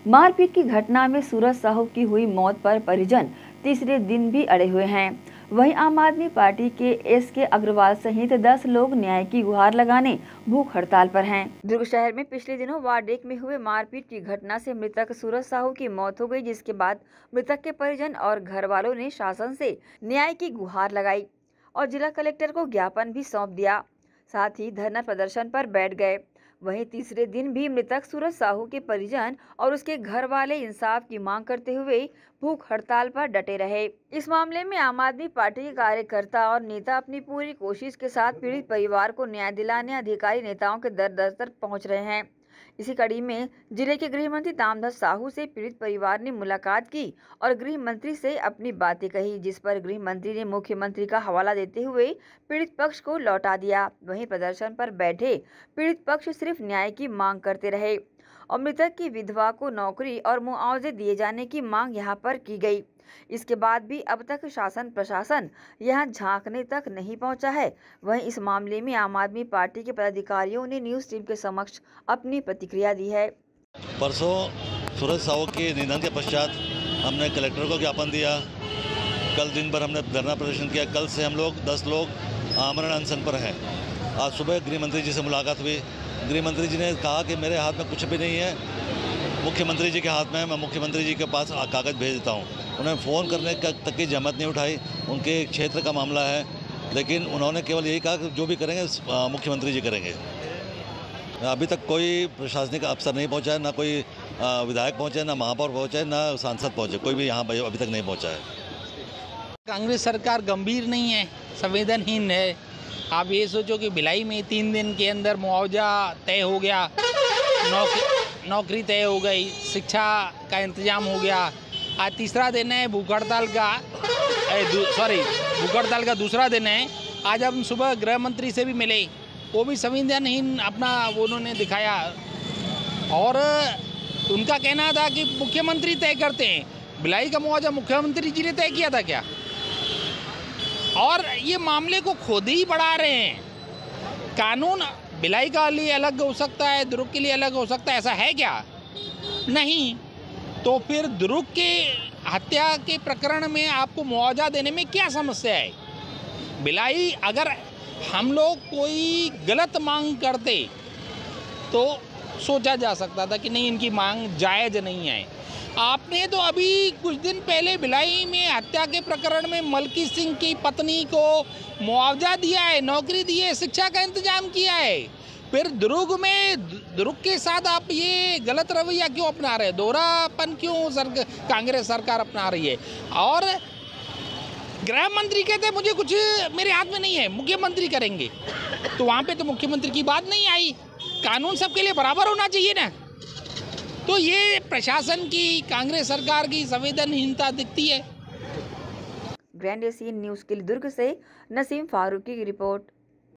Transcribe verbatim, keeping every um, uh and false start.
मारपीट की घटना में सूरज साहू की हुई मौत पर परिजन तीसरे दिन भी अड़े हुए हैं। वहीं आम आदमी पार्टी के एस के अग्रवाल सहित दस लोग न्याय की गुहार लगाने भूख हड़ताल पर हैं। दुर्ग शहर में पिछले दिनों वार्ड एक में हुए मारपीट की घटना से मृतक सूरज साहू की मौत हो गई, जिसके बाद मृतक के परिजन और घर वालों ने शासन से न्याय की गुहार लगाई और जिला कलेक्टर को ज्ञापन भी सौंप दिया। साथ ही धरना प्रदर्शन पर बैठ गए। वहीं तीसरे दिन भी मृतक सूरज साहू के परिजन और उसके घर वाले इंसाफ की मांग करते हुए भूख हड़ताल पर डटे रहे। इस मामले में आम आदमी पार्टी के कार्यकर्ता और नेता अपनी पूरी कोशिश के साथ पीड़ित परिवार को न्याय दिलाने अधिकारी नेताओं के दर दर तक पहुंच रहे हैं। इसी कड़ी में जिले के गृह मंत्री तामध्वज साहू से पीड़ित परिवार ने मुलाकात की और गृह मंत्री से अपनी बातें कही, जिस पर गृह मंत्री ने मुख्यमंत्री का हवाला देते हुए पीड़ित पक्ष को लौटा दिया। वहीं प्रदर्शन पर बैठे पीड़ित पक्ष सिर्फ न्याय की मांग करते रहे और मृतक की विधवा को नौकरी और मुआवजे दिए जाने की मांग यहां पर की गई। इसके बाद भी अब तक शासन प्रशासन यहां झांकने तक नहीं पहुंचा है। वहीं इस मामले में आम आदमी पार्टी के पदाधिकारियों ने न्यूज टीम के समक्ष अपनी प्रतिक्रिया दी है। परसों सूरज साहू के निधन के पश्चात हमने कलेक्टर को ज्ञापन दिया। कल दिन भर हमने धरना प्रदर्शन किया। कल से हम लोग दस लोग आमरण अनशन पर हैं। आज सुबह गृह मंत्री जी से मुलाकात हुई। गृह मंत्री जी ने कहा कि मेरे हाथ में कुछ भी नहीं है, मुख्यमंत्री जी के हाथ में है, मैं मुख्यमंत्री जी के पास कागज़ भेज देता हूँ। उन्होंने फ़ोन करने तक की जहमत नहीं उठाई। उनके क्षेत्र का मामला है, लेकिन उन्होंने केवल यही कहा कि जो भी करेंगे मुख्यमंत्री जी करेंगे। अभी तक कोई प्रशासनिक अफसर नहीं पहुंचा है, ना कोई विधायक पहुंचे, ना महापौर पहुंचे, ना सांसद पहुंचे, कोई भी यहाँ अभी तक नहीं पहुंचा है। कांग्रेस सरकार गंभीर नहीं है, संवेदनहीन है। आप ये सोचो कि भिलाई में तीन दिन के अंदर मुआवजा तय हो गया, नौकरी नौकरी तय हो गई, शिक्षा का इंतजाम हो गया। आज तीसरा दिन है भूख हड़ताल का, सॉरी भूख हड़ताल का दूसरा दिन है। आज हम सुबह गृह मंत्री से भी मिले, वो भी संवेदनहीन अपना उन्होंने दिखाया और उनका कहना था कि मुख्यमंत्री तय करते हैं। भिलाई का मुआवजा मुख्यमंत्री जी ने तय किया था क्या? और ये मामले को खुद ही बढ़ा रहे हैं। कानून भिलाई का लिए अलग हो सकता है, दुर्ग के लिए अलग हो सकता है, ऐसा है क्या? नहीं। तो फिर दुर्ग के हत्या के प्रकरण में आपको मुआवजा देने में क्या समस्या है? भिलाई अगर हम लोग कोई गलत मांग करते तो सोचा जा सकता था कि नहीं, इनकी मांग जायज़ नहीं है। आपने तो अभी कुछ दिन पहले भिलाई में हत्या के प्रकरण में मलकी सिंह की पत्नी को मुआवजा दिया है, नौकरी दी है, शिक्षा का इंतजाम किया है। फिर दुर्ग में दुर्ग के साथ आप ये गलत रवैया क्यों अपना रहे हैं? दोहरापन क्यों सर कांग्रेस सरकार अपना रही है? और गृह मंत्री कहते हैं मुझे कुछ मेरे हाथ में नहीं है, मुख्यमंत्री करेंगे। तो वहाँ पे तो मुख्यमंत्री की बात नहीं आई। कानून सबके लिए बराबर होना चाहिए ना। तो ये प्रशासन की, कांग्रेस सरकार की संवेदनहीनता दिखती है। ग्रैंड एशियन न्यूज़ के लिए दुर्ग से नसीम फारूकी की रिपोर्ट।